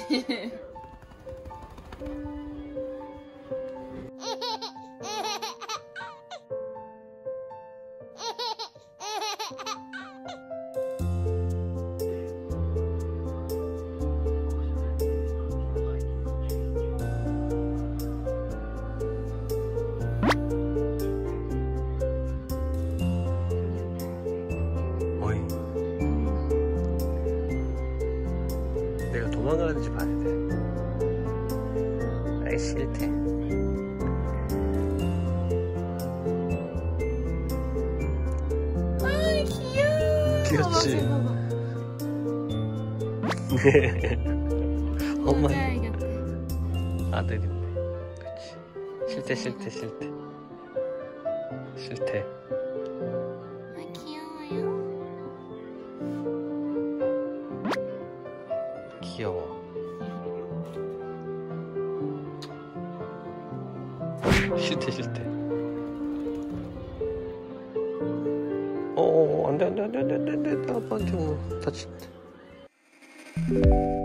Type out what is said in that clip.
내가 도망가는지 봐야 돼. 아이 싫대. 아 귀여워. 귀엽지? 엄마 아들인데. 그치. 싫대. 아 귀여워요. 귀여워. 싫대. 안돼. 아빠한테 뭐 다친다.